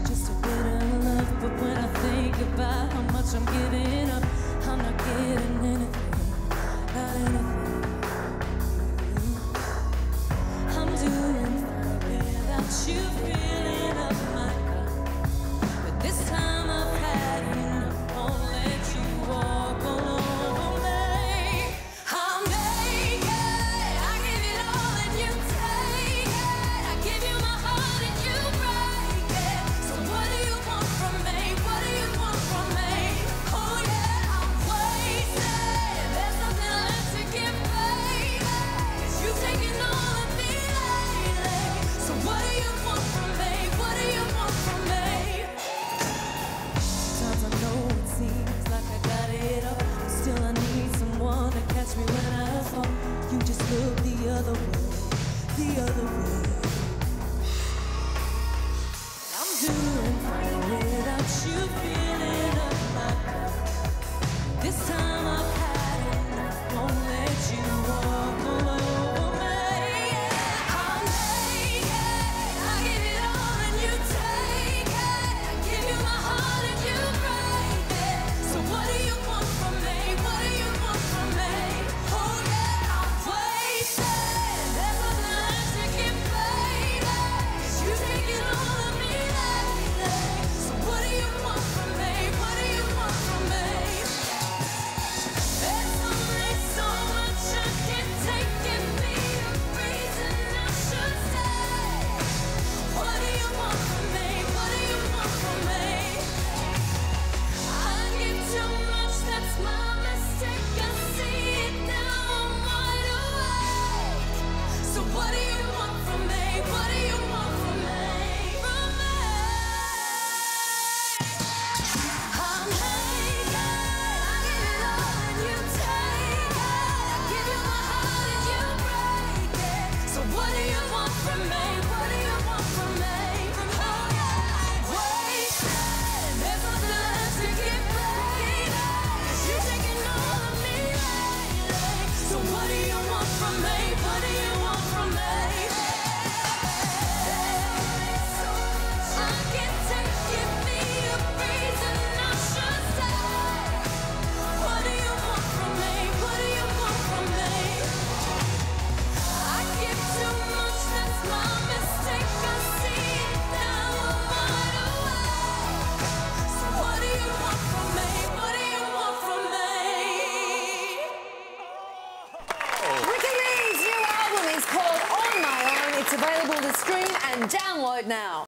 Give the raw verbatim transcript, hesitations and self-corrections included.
just a bit of love. But when I think about how much I'm giving up, I'm not getting anything, not anything. I'm doing fine without you filling up my cup. But this time I've had enough, won't let you walk all over me. I'm naked, I give it all and you take it. I give you my heart and you break it. So what do you want from me? What do you want from me? Oh yeah, I'm wasted. There's nothing left to give, baby, 'cause you've taken all of me lately. So what do you want from me? What do you want from me? Sometimes I know it seems like I got it up, but still I need someone to catch me when I fall. You just look the other way, the other way. I'm doing fine without you filling up my cup. This time I've had enough, won't let you walk all over me. I'm naked, I give it all and you take it. I give you my heart and you break it. So what do you want from me? What do you want from me? Oh yeah, I'm wasted. There's nothing left to give, baby, 'cause you've taken all of me lately. So what do you want from me? What do you want from me? There's only so much I can take, give me a reason I should stay. What do you want from me? What do you want from me? I give too much, that's my mistake. I see it now, I'm wide awake. So what do you want from me? What do you want from me? From me? I'm naked, I give it all and you take it. I give you my heart and you break it. So what do you want from me? What do you want from me? From oh yeah, I'm wasted. There's nothing left to give, baby, 'cause you've taken all of me lately. So what do you want from me? What do you want from me? I can't take, give me a reason I should stay. What do you want from me? What do you want from me? I give too much, that's my mistake. I see it now, I'm wide awake. So what do you want from me? What do you want from me? Ricki-Lee's new album is called On My Own. It's available to stream and download now.